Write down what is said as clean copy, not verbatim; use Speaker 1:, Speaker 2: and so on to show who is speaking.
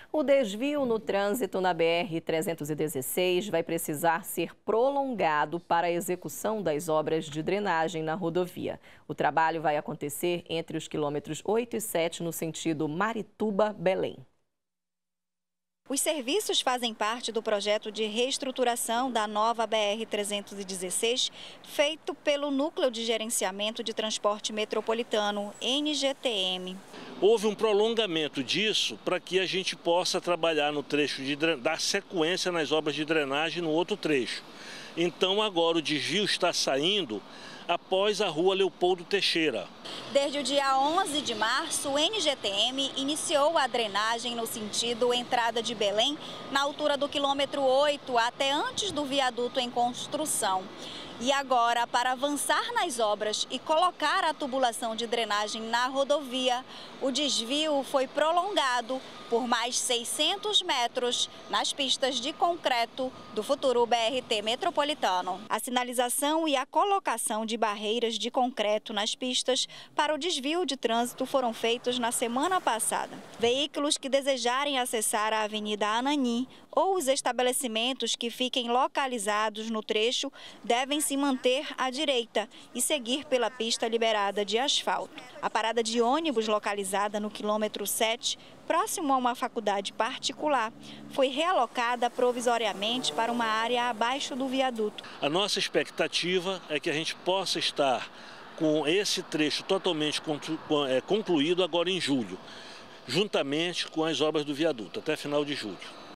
Speaker 1: O desvio no trânsito na BR-316 vai precisar ser prolongado para a execução das obras de drenagem na rodovia. O trabalho vai acontecer entre os quilômetros 8 e 7 no sentido Marituba-Belém.
Speaker 2: Os serviços fazem parte do projeto de reestruturação da nova BR-316, feito pelo Núcleo de Gerenciamento de Transporte Metropolitano, NGTM.
Speaker 3: Houve um prolongamento disso para que a gente possa trabalhar no trecho dar sequência nas obras de drenagem no outro trecho. Então agora o desvio está saindo após a rua Leopoldo Teixeira.
Speaker 2: Desde o dia 11 de março, o NGTM iniciou a drenagem no sentido entrada de Belém, na altura do quilômetro 8, até antes do viaduto em construção. E agora, para avançar nas obras e colocar a tubulação de drenagem na rodovia, o desvio foi prolongado por mais 600 metros nas pistas de concreto do futuro BRT metropolitano. A sinalização e a colocação de barreiras de concreto nas pistas para o desvio de trânsito foram feitos na semana passada. Veículos que desejarem acessar a Avenida Anani ou os estabelecimentos que fiquem localizados no trecho devem se manter à direita e seguir pela pista liberada de asfalto. A parada de ônibus localizada no quilômetro 7, próximo a uma faculdade particular, foi realocada provisoriamente para uma área abaixo do viaduto.
Speaker 3: A nossa expectativa é que a gente possa estar com esse trecho totalmente concluído agora em julho, juntamente com as obras do viaduto, até final de julho.